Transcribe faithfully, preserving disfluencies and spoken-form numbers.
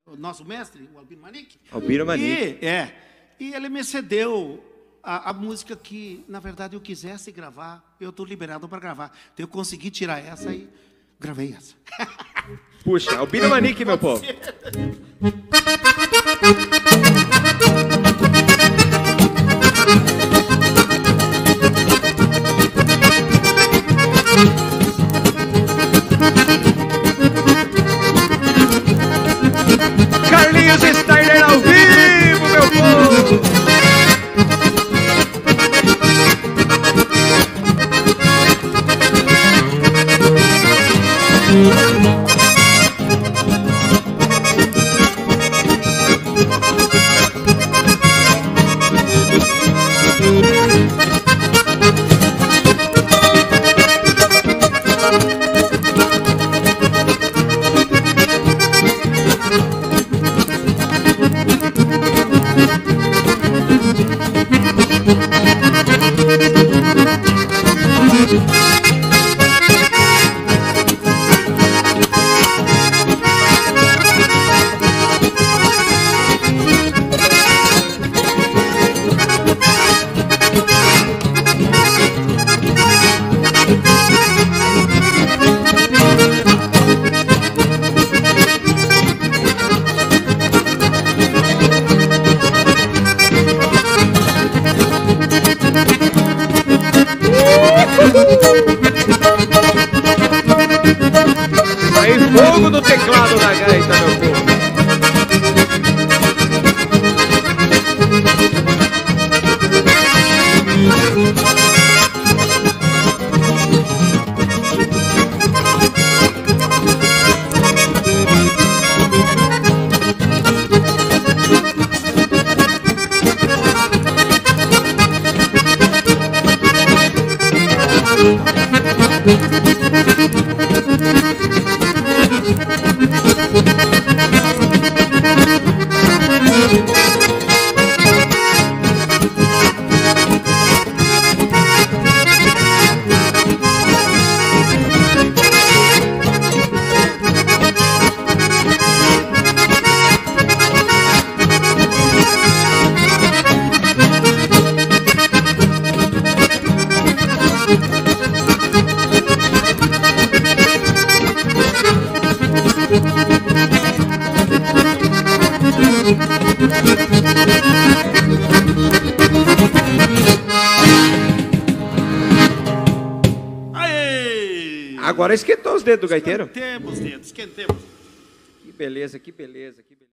o nosso mestre, o Albino Manique. Albino Manique. E, é, e ele me cedeu a, a música que, na verdade, eu quisesse gravar. Eu estou liberado para gravar. Então eu consegui tirar essa e gravei essa. Puxa, Albino Manique, meu povo. Carlinhos Steiner ao vivo, meu povo! Sai fogo no teclado da gaita, meu povo. Aê! Agora esquentou os dedos do gaiteiro. Esquentemos os dedos, esquentemos. Que beleza, que beleza, que beleza.